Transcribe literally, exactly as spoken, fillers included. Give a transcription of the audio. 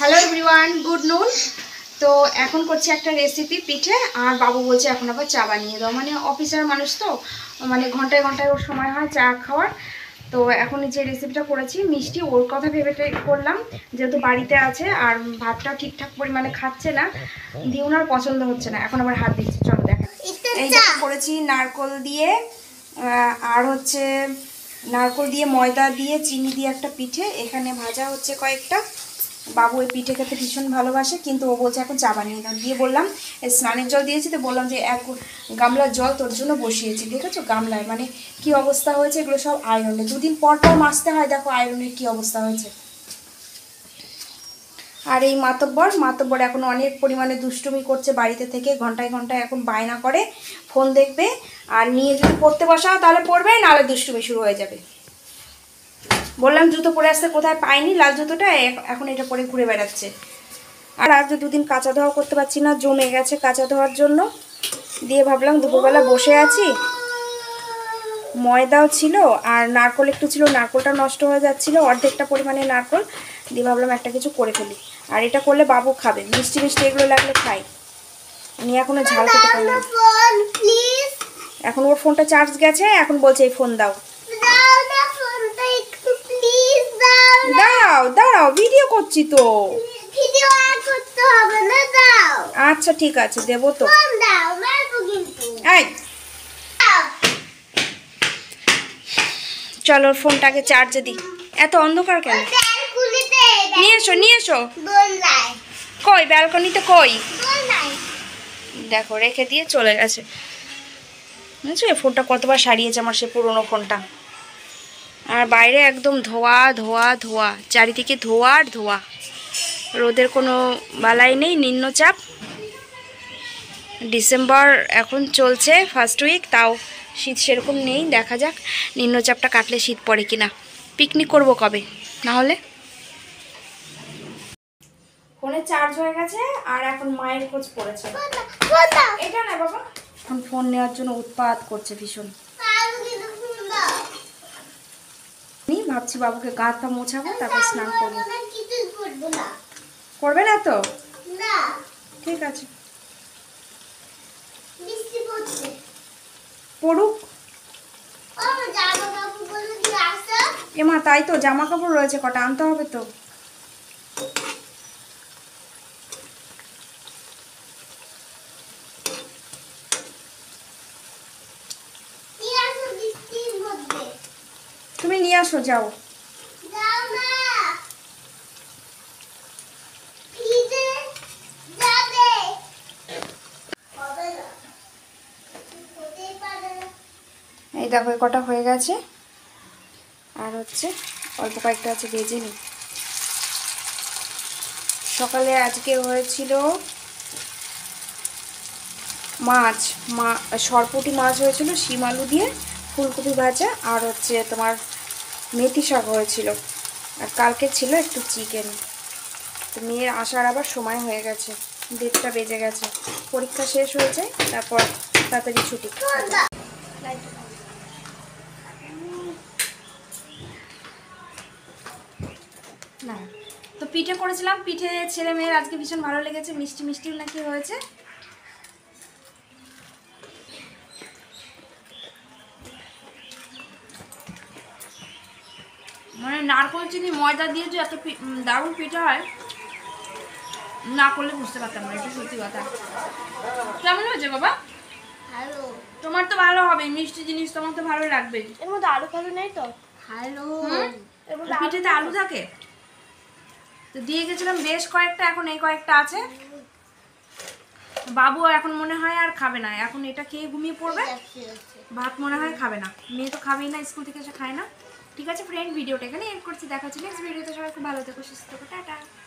Hello everyone, good নুন। তো এখন করছি একটা রেসিপি পিঠে, আর বাবু বলছে এখন আবার চা বানিয়ে দাও। মানে অফিসার মানুষ তো, মানে ঘন্টায় ঘন্টায় ওর সময় হয় চা খাওয়ার। তো এখন যে রেসিপিটা করেছি মিষ্টি, ওর কথা ভেবে করলাম, যেহেতু বাড়িতে আছে আর ভাতটা ঠিকঠাক পরিমাণে খাচ্ছে না, দিয়ে ওনার পছন্দ হচ্ছে না, এখন আবার হাত দিচ্ছি। চলো দেখেন, এই যে করেছি নারকোল দিয়ে, আর হচ্ছে নারকোল দিয়ে ময়দা দিয়ে চিনি দিয়ে একটা পিঠে। এখানে ভাজা হচ্ছে কয়েকটা। বাবু এই পিঠে খেতে ভীষণ ভালোবাসে, কিন্তু ও বলছে এখন চা বানিয়ে দাও। দিয়ে বললাম স্নানের জল দিয়েছি, তো বললাম যে এক গামলার জল তোর জন্য বসিয়েছি। দেখেছো গামলায় মানে কি অবস্থা হয়েছে, এগুলো সব আয়রনে, দুদিন পর পর মাজতে হয়। দেখো আয়রনের কি অবস্থা হয়েছে। আর এই মাতব্বর মাতব্বর এখন অনেক পরিমাণে দুষ্টুমি করছে বাড়িতে থেকে, ঘন্টায় ঘন্টায় এখন বায়না করে ফোন দেখবে, আর নিয়ে যদি পড়তে বসাও তাহলে পড়বে, নাহলে দুষ্টুমি শুরু হয়ে যাবে। বললাম জুতো পরে আসতে, কোথায় পাইনি লাল জুতোটা, এখন এটা পরে ঘুরে বেড়াচ্ছে। আর আজ দুদিন কাঁচা ধোয়া করতে পারছি না, জমে গেছে কাঁচা ধোয়ার জন্য। দিয়ে ভাবলাম দুপুরবেলা বসে আছি, ময়দাও ছিল আর নারকোল একটু ছিল, নারকোলটা নষ্ট হয়ে যাচ্ছিলো, অর্ধেকটা পরিমাণে নারকোল। দিয়ে ভাবলাম একটা কিছু করে ফেলি, আর এটা করলে বাবু খাবে, মিষ্টি মিষ্টি এগুলো লাগলে খাই। উনি এখনো ঝাল খেতে পারে না। এখন ওর ফোনটা চার্জ গেছে, এখন বলছে এই ফোন দাও। দাও দাঁড়াও, ভিডিও করছি তো। ভিডিও আর করতে হবে না, দাও। আচ্ছা ঠিক আছে, দেবো তো। ফোন দাও, মারবো কিন্তু। এই চলো ফোনটাকে চার্জে দিই। এত অন্ধকার কেন? নিয়ে এসো নিয়ে এসো। কই ব্যালকনিতে কই? দেখো রেখে দিয়ে চলে গেছে। বুঝছো ফোনটা কতবার সারিয়েছে আমার, সে পুরোনো ফোনটা। আর বাইরে একদম ধোয়া ধোয়া ধোয়া, চারিদিকে ধোয়া আর ধোয়া। রোদের কোনো বালাই নেই, নিম্নচাপ। ডিসেম্বর এখন চলছে ফার্স্ট উইক, তাও শীত সেরকম নেই। দেখা যাক নিম্নচাপটা কাটলে শীত পড়ে কিনা। পিকনিক করব কবে না হলে। ফোনে চার্জ হয়ে গেছে, আর এখন মায়ের খোঁজ পড়েছে। এটা না বাবা, এখন ফোন নেওয়ার জন্য উৎপাত করছে ভীষণ। ভাবছি বাবুকে গা হাত পা মোছাবো, তারপর স্নান করবো। করবে না তো? ঠিক আছে পড়ুক। এমা তাই তো, জামা কাপড় রয়েছে কটা, আনতে হবে তো। তুমি নিয়ে আসো, যাও। এই দেখো কটা হয়ে গেছে, আর হচ্ছে অল্প কয়েকটা আছে, ভেজে নি। সকালে আজকে হয়েছিল মাছ, মা সরপুঁটি মাছ হয়েছিল শিম আলু দিয়ে, ফুলকপি ভাজা, আর হচ্ছে তোমার মেথি শাক হয়েছিল, আর কালকে ছিল একটু চিকেন। তো মেয়ের আসার আবার সময় হয়ে গেছে, দেড়টা বেজে গেছে। পরীক্ষা শেষ হয়েছে, তারপর তাড়াতাড়ি ছুটি। না তো পিঠে করেছিলাম, পিঠে ছেলে মেয়ের আজকে ভীষণ ভালো লেগেছে, মিষ্টি মিষ্টি নাকি হয়েছে। মানে নারকোল চিনি ময়দা দিয়ে যে এত দারুণ পিঠা হয়, না করলে বুঝতে পারতাম না, এটা সত্যি কথা। কেমন হয়েছে বাবা? ভালো। তোমার তো ভালো হবে, মিষ্টি জিনিস তোমার তো ভালো লাগবে। এর মধ্যে আলু ফালু নেই তো? ভালো। পিঠেতে আলু থাকে তো দিয়ে গেছিলাম বেশ কয়েকটা, এখন এই কয়েকটা আছে। বাবু এখন মনে হয় আর খাবে না, এখন এটা খেয়ে ঘুমিয়ে পড়বে। ভাত মনে হয় খাবে না, মেয়ে তো খাবেই না, স্কুল থেকে এসে খায় না। ঠিক আছে ফ্রেন্ড, ভিডিওটা এখানে এন্ড করছি, দেখা হচ্ছে নেক্সট ভিডিওতে। সবাই খুব ভালো থেকো, সুস্থ থেকো, টাটা।